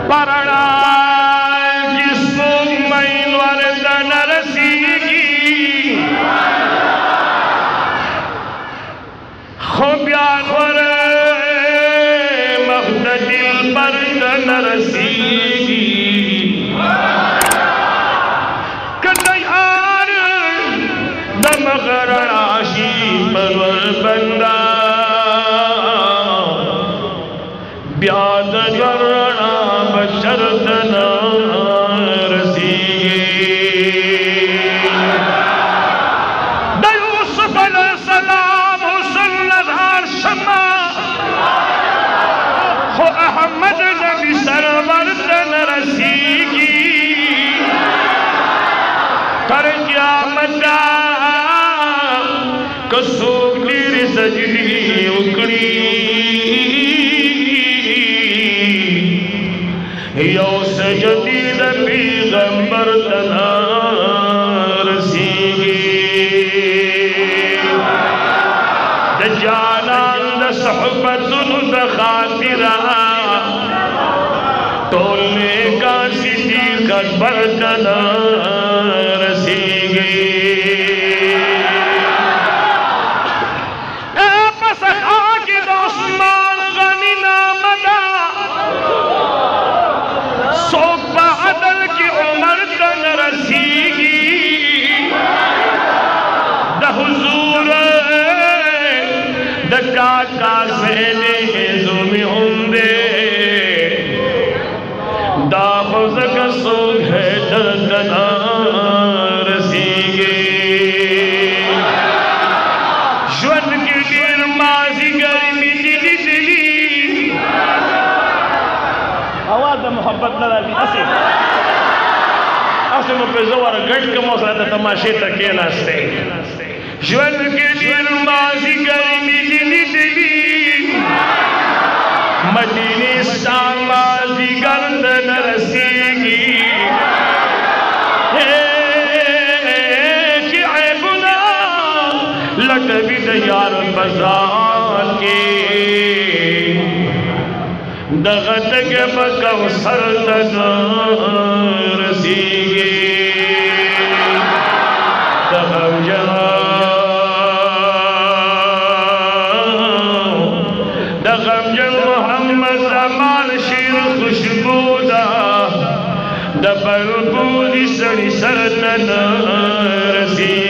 परड़ा जिसको मैन वरदन रसीगी खुब्यानवर मखददिल पर दन रसीगी कन्यार दमगराशी परवर बंदा ब्याद गरणा बशरतना रसीगे यूसुफ अलैहिस्सलाम हुस्न नज़ार शमा हो अहमद नबी सरवर तन रसीगी कर क़यामत कसूक तेरी सजदी उकड़ी यो सजदीद पैगंबर तना रसीगी दज्जालान द सहबतुन द खातिरा तोलने का सिद्दीक अकबर तना रसीगी काका सेने जुमी हुंदे दाखुज़ कसो है दर्दना रसीगे जुन की गिर माजी गर्मी दिली दिली आवाज़ मोहब्बत न लाती असे में पे ज़ोर गट के मौसम तमाशे तक के नास्ते जुन की गिर माजी गर्मी दिली दिली मदीने सामाजी गर्दन रसीगी कि ऐबुना लटवी दयार बजार के दगत के बकव सरदन रसीगी दगम जहाँ मोहम्मद जमाल शीर खुशबूदा दबल बूदी सड़ी सरतन रसी